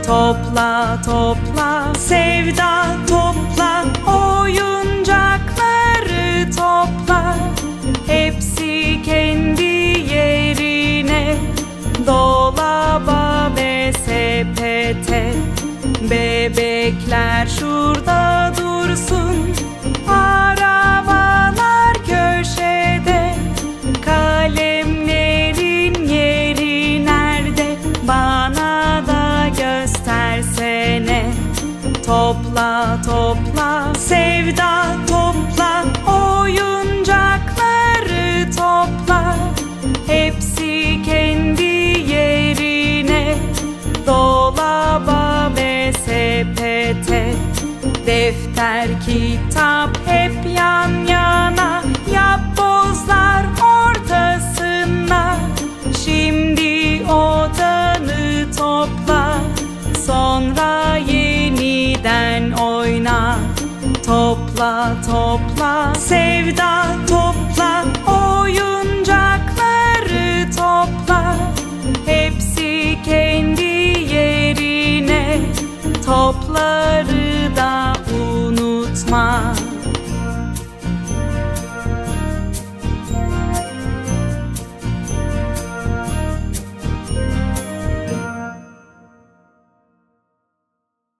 Topla topla sevda topla, oyuncakları topla, hepsi kendi yerine, dolaba ve sepete. Bebekler şurada dursun, arabalar köşede, kalemlerin yeri nerede, bana da göstersene. Topla topla sevda topla, oyuncakları topla, hepsi kendi yerine, dolaba ve sepete. Defter kitap hep yan yana, yapbozlar ortasına. Şimdi odanı topla, sonra yeniden oyna. Topla topla sevda